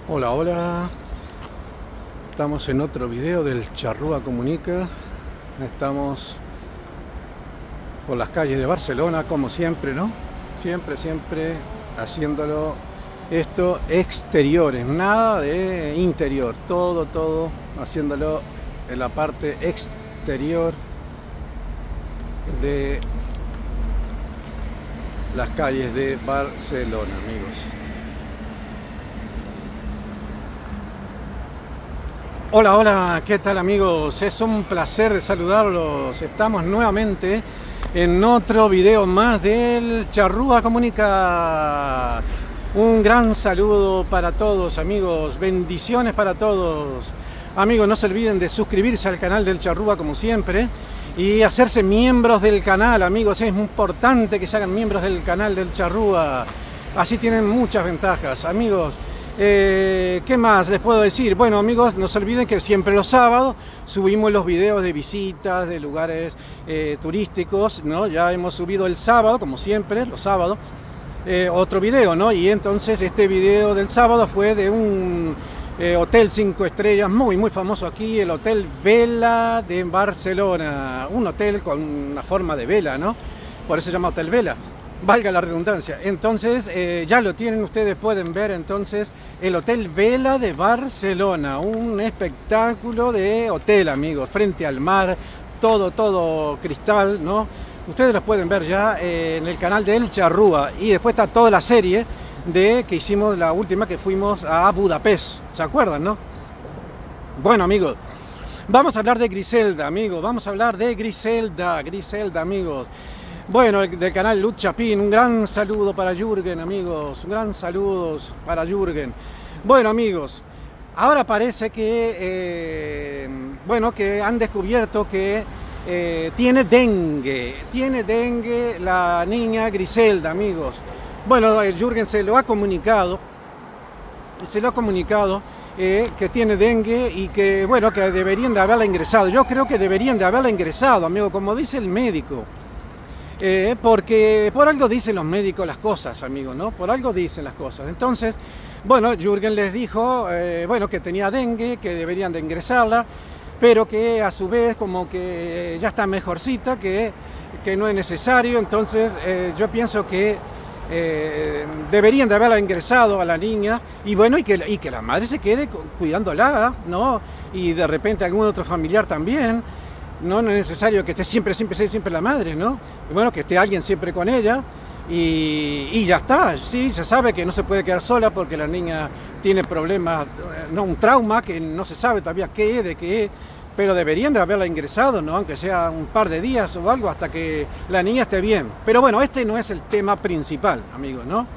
Hola, hola. Estamos en otro video del Charrúa Comunica. Estamos por las calles de Barcelona, como siempre, ¿no? Siempre haciéndolo esto exteriores, nada de interior, todo haciéndolo en la parte exterior de las calles de Barcelona, amigos. Hola, hola, ¿qué tal, amigos? Es un placer de saludarlos. Estamos nuevamente en otro video más del Charrúa Comunica. Un gran saludo para todos, amigos. Bendiciones para todos. Amigos, no se olviden de suscribirse al canal del Charrúa, como siempre, y hacerse miembros del canal, amigos. Es importante que se hagan miembros del canal del Charrúa. Así tienen muchas ventajas, amigos. ¿Qué más les puedo decir? Bueno, amigos, no se olviden que siempre los sábados subimos los videos de visitas, de lugares turísticos, ¿no? Ya hemos subido el sábado, como siempre, los sábados, otro video, ¿no? Y entonces este video del sábado fue de un hotel 5 estrellas muy famoso aquí, el Hotel Vela de Barcelona. Un hotel con una forma de vela, ¿no? Por eso se llama Hotel Vela. Valga la redundancia. Entonces, ya lo tienen, ustedes pueden ver entonces el Hotel Vela de Barcelona, un espectáculo de hotel, amigos, frente al mar, todo cristal, ¿no? Ustedes lo pueden ver ya en el canal del Charrúa, y después está toda la serie que hicimos, la última que fuimos a Budapest, ¿se acuerdan, no? Bueno, amigos, vamos a hablar de Griselda, amigos, vamos a hablar de Griselda, amigos. Bueno, del canal Luz Chapín, un gran saludo para Jürgen, amigos, un gran saludo para Jürgen. Bueno, amigos, ahora parece que, bueno, que han descubierto que tiene dengue la niña Griselda, amigos. Bueno, Jürgen se lo ha comunicado, que tiene dengue y que, bueno, que deberían de haberla ingresado. Yo creo que deberían de haberla ingresado, amigo, como dice el médico. Porque por algo dicen los médicos las cosas, amigos, ¿no? Por algo dicen las cosas. Entonces, bueno, Jürgen les dijo, bueno, que tenía dengue, que deberían de ingresarla, pero que a su vez como que ya está mejorcita, que no es necesario. Entonces, yo pienso que deberían de haberla ingresado a la niña, y bueno, y que la madre se quede cuidándola, ¿no? Y de repente algún otro familiar también. No es necesario que esté siempre la madre, ¿no? Y bueno, que esté alguien siempre con ella y ya está. Sí, se sabe que no se puede quedar sola porque la niña tiene problemas, no, un trauma que no se sabe todavía de qué es, pero deberían de haberla ingresado, ¿no? Aunque sea un par de días o algo hasta que la niña esté bien. Pero bueno, este no es el tema principal, amigos, ¿no?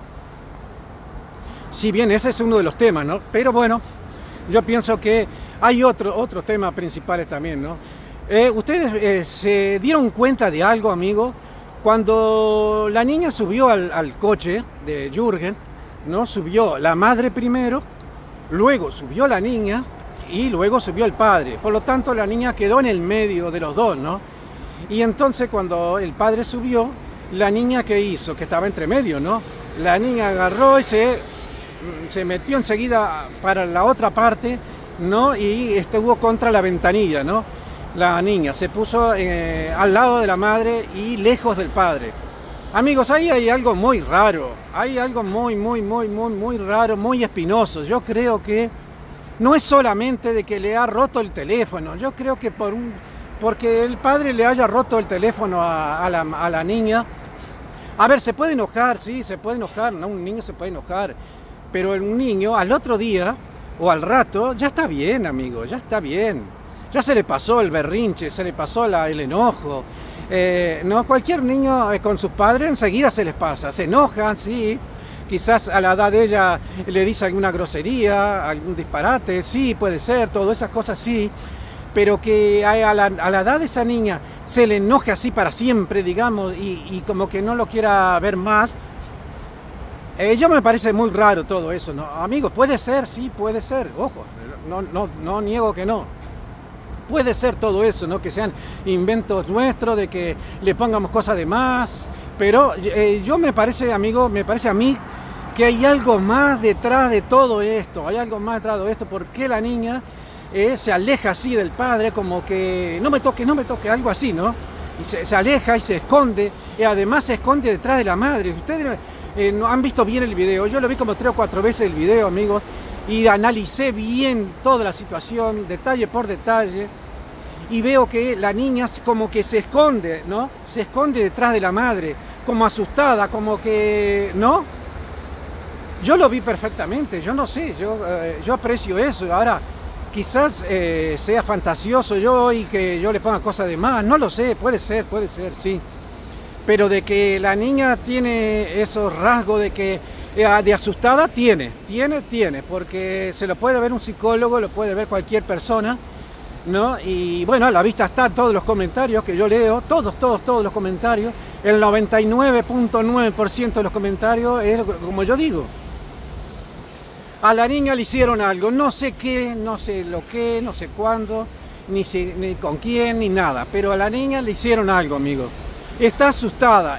Si bien ese es uno de los temas, ¿no? Pero bueno, yo pienso que hay otros temas principales también, ¿no? Ustedes se dieron cuenta de algo, amigo, cuando la niña subió al coche de Jürgen, ¿no? Subió la madre primero, luego subió la niña y luego subió el padre. Por lo tanto, la niña quedó en el medio de los dos, ¿no? Y entonces cuando el padre subió, la niña, ¿qué hizo? Que estaba entre medio, ¿no? La niña agarró y se metió enseguida para la otra parte, ¿no? Y estuvo contra la ventanilla, ¿no? La niña se puso al lado de la madre y lejos del padre. Amigos, ahí hay algo muy raro, hay algo muy raro, muy espinoso. Yo creo que no es solamente de que le ha roto el teléfono, yo creo que porque el padre le haya roto el teléfono a la niña. A ver, se puede enojar, sí, se puede enojar, ¿no? Un niño se puede enojar, pero un niño al otro día o al rato ya está bien, amigo, ya está bien. Ya se le pasó el berrinche, se le pasó el enojo. No, cualquier niño con sus padres enseguida se les pasa, se enojan, sí. Quizás a la edad de ella le dice alguna grosería, algún disparate, sí, puede ser, todas esas cosas sí. Pero que a la edad de esa niña se le enoje así para siempre, digamos, y como que no lo quiera ver más. Yo me parece muy raro todo eso, ¿no? Amigos, puede ser, sí, puede ser, ojo, no niego que no. Puede ser todo eso, ¿no? Que sean inventos nuestros, de que le pongamos cosas de más, pero yo me parece, amigo, me parece a mí que hay algo más detrás de todo esto, hay algo más detrás de esto, porque la niña se aleja así del padre, como que no me toque, algo así, ¿no? Y se aleja y se esconde, y además se esconde detrás de la madre. Ustedes no han visto bien el video, yo lo vi como 3 o 4 veces el video, amigos, y analicé bien toda la situación, detalle por detalle, y veo que la niña como que se esconde, ¿no? Se esconde detrás de la madre, como asustada, como que, ¿no? Yo lo vi perfectamente, yo no sé, yo aprecio eso. Ahora, quizás sea fantasioso yo y que yo le ponga cosas de más, no lo sé, puede ser, sí. Pero de que la niña tiene esos rasgos de que de asustada, tiene, porque se lo puede ver un psicólogo, lo puede ver cualquier persona, ¿no? Y bueno, a la vista están todos los comentarios que yo leo, todos los comentarios, el 99.9% de los comentarios es como yo digo. A la niña le hicieron algo, no sé qué, no sé lo que, no sé cuándo, ni con quién, ni nada, pero a la niña le hicieron algo, amigo. Está asustada.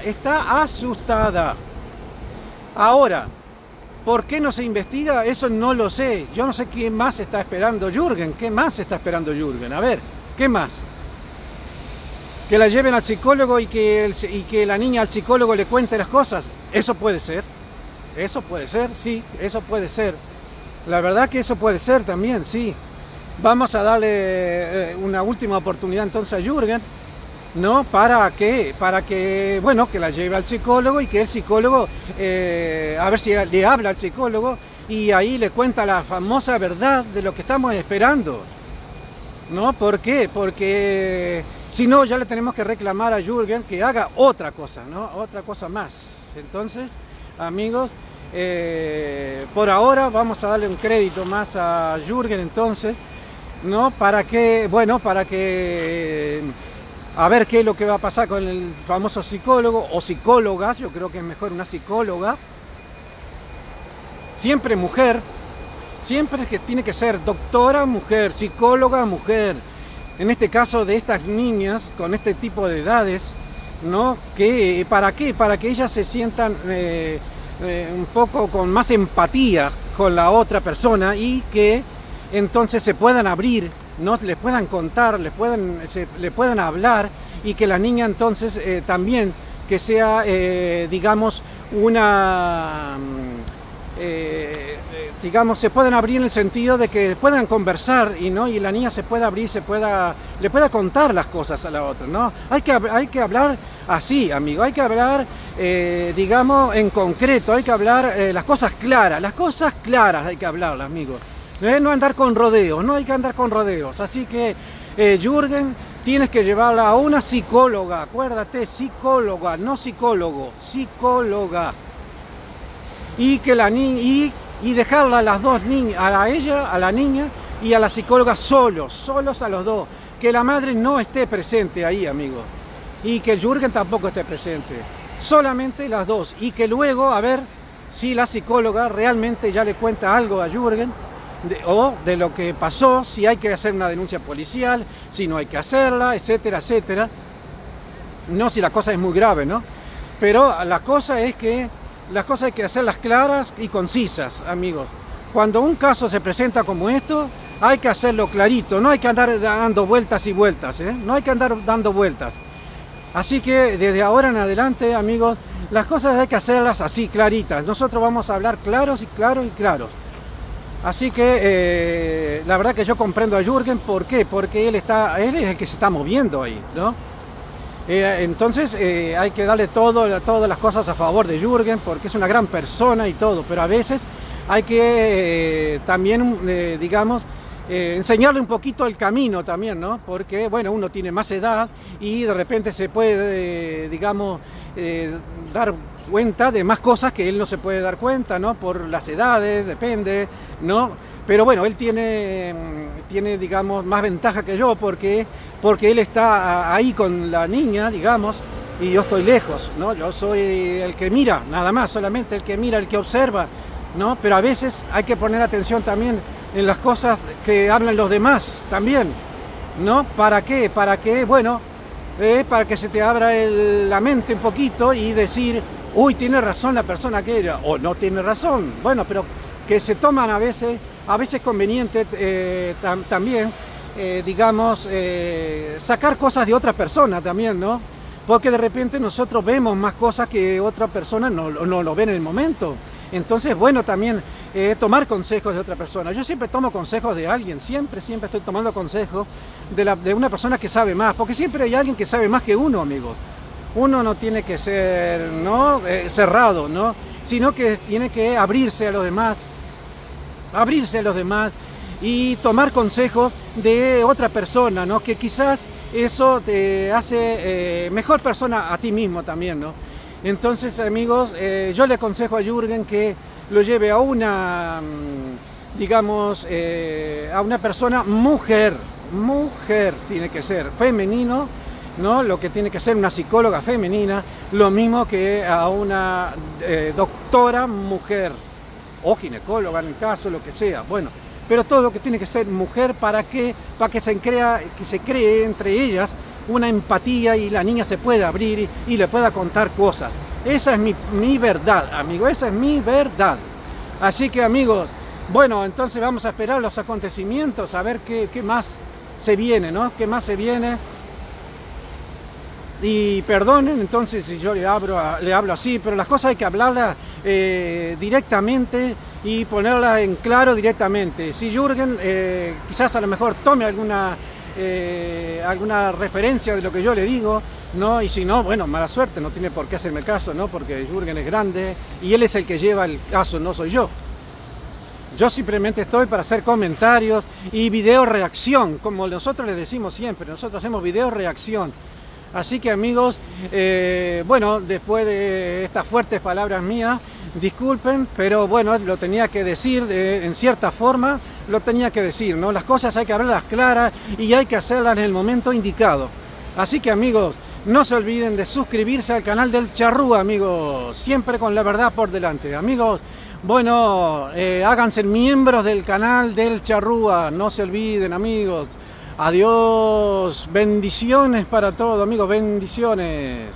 Ahora, ¿por qué no se investiga? Eso no lo sé. Yo no sé qué más está esperando Jürgen. ¿Qué más está esperando Jürgen? A ver, ¿qué más? Que la lleven al psicólogo y que la niña al psicólogo le cuente las cosas. Eso puede ser, sí, eso puede ser. La verdad que eso puede ser también, sí. Vamos a darle una última oportunidad entonces a Jürgen, ¿no? ¿Para qué? Para que, bueno, que la lleve al psicólogo y que el psicólogo, a ver si le habla al psicólogo y ahí le cuenta la famosa verdad de lo que estamos esperando, ¿no? ¿Por qué? Porque si no, ya le tenemos que reclamar a Jürgen que haga otra cosa, ¿no? Otra cosa más. Entonces, amigos, por ahora vamos a darle un crédito más a Jürgen entonces, ¿no? Para que, bueno, a ver qué es lo que va a pasar con el famoso psicólogo o psicóloga. Yo creo que es mejor una psicóloga, siempre mujer, siempre que tiene que ser doctora mujer, psicóloga mujer, en este caso de estas niñas con este tipo de edades, ¿no? ¿Para qué? Para que ellas se sientan un poco con más empatía con la otra persona y que entonces se puedan abrir, ¿no? Les puedan contar, le puedan hablar, y que la niña entonces también que sea, digamos, digamos, se puedan abrir en el sentido de que puedan conversar y la niña se pueda abrir, le pueda contar las cosas a la otra, ¿no? Hay que hablar así, amigo, hay que hablar, digamos, en concreto, hay que hablar las cosas claras hay que hablarlas, amigo. No andar con rodeos, no hay que andar con rodeos. Así que, Jürgen, tienes que llevarla a una psicóloga, acuérdate, psicóloga, no psicólogo, psicóloga. Y que y dejarla a las dos niñas, a la niña y a la psicóloga solos a los dos. Que la madre no esté presente ahí, amigo. Y que Jürgen tampoco esté presente. Solamente las dos. Y que luego, a ver si la psicóloga realmente ya le cuenta algo a Jürgen, de lo que pasó, si hay que hacer una denuncia policial, si no hay que hacerla, etcétera, etcétera. No, si la cosa es muy grave, ¿no? Pero la cosa es que las cosas hay que hacerlas claras y concisas, amigos. Cuando un caso se presenta como esto, hay que hacerlo clarito, no hay que andar dando vueltas y vueltas, ¿eh? No hay que andar dando vueltas. Así que desde ahora en adelante, amigos, las cosas hay que hacerlas así, claritas. Nosotros vamos a hablar claros. Así que la verdad que yo comprendo a Jürgen. ¿Por qué? Porque él es el que se está moviendo ahí, ¿no? Entonces hay que darle todas las cosas a favor de Jürgen, porque es una gran persona y todo, pero a veces hay que también, digamos, enseñarle un poquito el camino también, ¿no? Porque, bueno, uno tiene más edad y de repente se puede, digamos, dar cuenta de más cosas que él no se puede dar cuenta, ¿no? Por las edades, depende, ¿no? Pero bueno, él tiene, digamos, más ventaja que yo porque él está ahí con la niña, digamos, y yo estoy lejos, ¿no? Yo soy el que mira, nada más, solamente el que mira, el que observa, ¿no? Pero a veces hay que poner atención también en las cosas que hablan los demás también, ¿no? ¿Para qué? Para que, bueno, para que se te abra la mente un poquito y decir, uy, tiene razón la persona aquella, o no tiene razón. Bueno, pero que se toman a veces conveniente también, digamos, sacar cosas de otra persona también, ¿no? Porque de repente nosotros vemos más cosas que otra persona no lo ven en el momento. Entonces, bueno, también tomar consejos de otra persona. Yo siempre tomo consejos de alguien, siempre estoy tomando consejos de una persona que sabe más, porque siempre hay alguien que sabe más que uno, amigos. Uno no tiene que ser, ¿no? Cerrado, ¿no? Sino que tiene que abrirse a los demás y tomar consejos de otra persona, ¿no? Que quizás eso te hace mejor persona a ti mismo también, ¿no? Entonces, amigos, yo le aconsejo a Jürgen que lo lleve a una, digamos, a una persona mujer tiene que ser, femenino, ¿no? Lo que tiene que ser una psicóloga femenina, lo mismo que a una doctora mujer, o ginecóloga en el caso, lo que sea, bueno, pero todo lo que tiene que ser mujer para que se cree entre ellas una empatía y la niña se pueda abrir y le pueda contar cosas. Esa es mi verdad, amigo, esa es mi verdad. Así que, amigos, bueno, entonces vamos a esperar los acontecimientos, a ver qué más se viene, ¿no? ¿Qué más se viene? Y perdonen entonces si yo le hablo así, pero las cosas hay que hablarlas directamente y ponerlas en claro directamente. Si Jürgen quizás a lo mejor tome alguna referencia de lo que yo le digo, ¿no? Y si no, bueno, mala suerte, no tiene por qué hacerme caso, ¿no? Porque Jürgen es grande y él es el que lleva el caso, no soy yo. Yo simplemente estoy para hacer comentarios y video reacción, como nosotros les decimos siempre, nosotros hacemos video reacción. Así que, amigos, bueno, después de estas fuertes palabras mías, disculpen, pero bueno, lo tenía que decir en cierta forma, lo tenía que decir, ¿no? Las cosas hay que hablarlas claras y hay que hacerlas en el momento indicado. Así que, amigos, no se olviden de suscribirse al canal del Charrúa, amigos, siempre con la verdad por delante. Amigos, bueno, háganse miembros del canal del Charrúa, no se olviden, amigos. Adiós, bendiciones para todos, amigos, bendiciones.